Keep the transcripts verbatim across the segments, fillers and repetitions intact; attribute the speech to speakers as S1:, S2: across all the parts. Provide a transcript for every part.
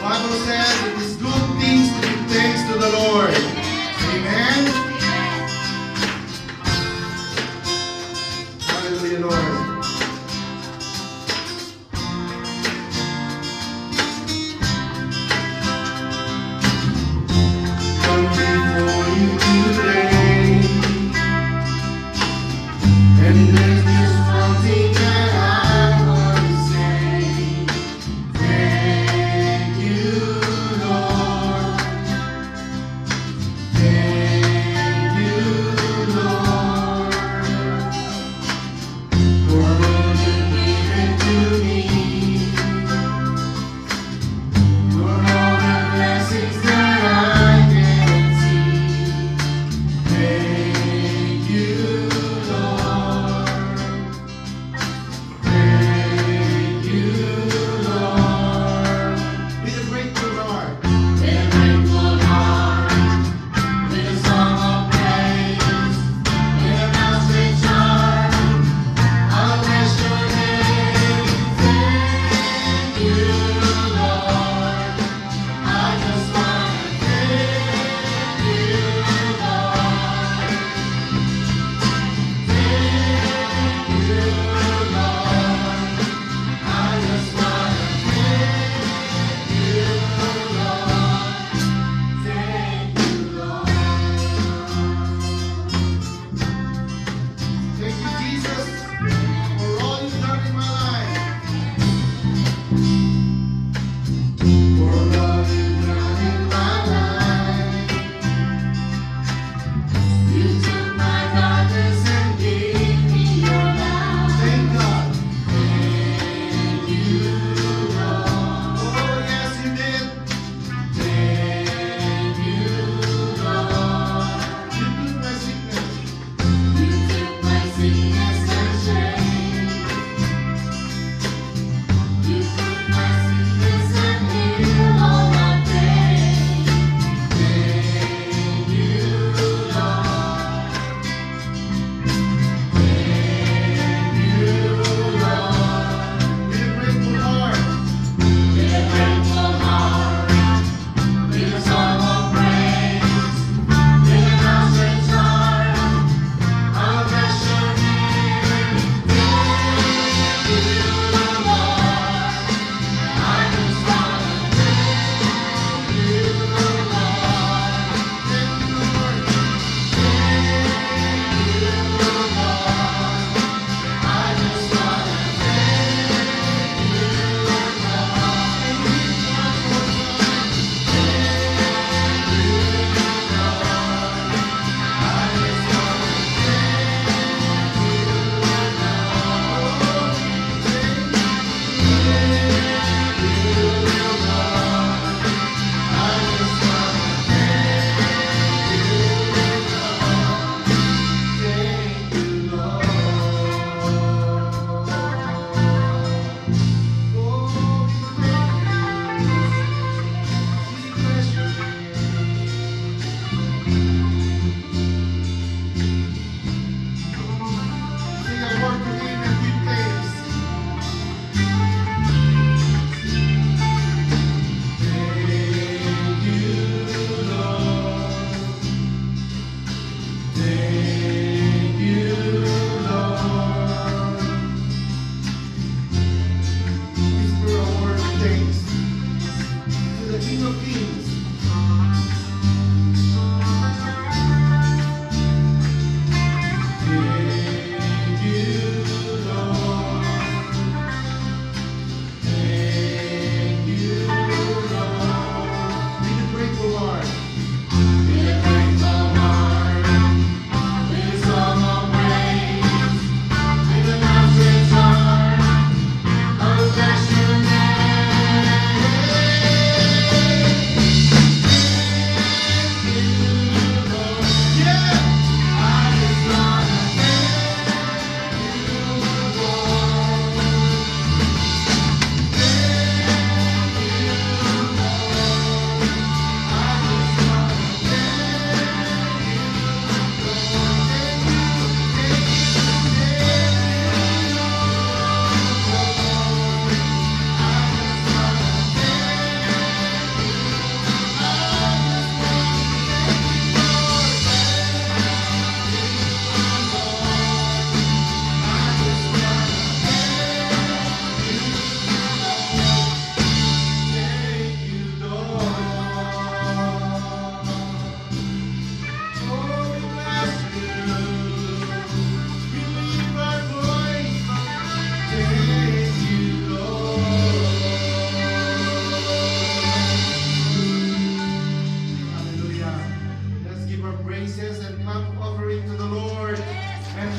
S1: Bible says it is good things to give thanks to the Lord. Amen. Hallelujah, Lord. Come before you today, and there's just one thing that I want to say. Thank you, Lord. Thank you, Lord, for all you've given to me, for all the blessings that I can see. Thank you, Lord.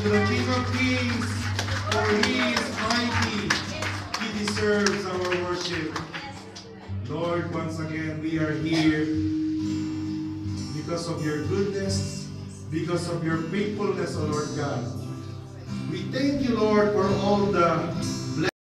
S2: to the King of Kings, for He is mighty. He deserves our worship. Lord, once again, we are here because of your goodness, because of your faithfulness, O Lord God. We thank you, Lord, for all the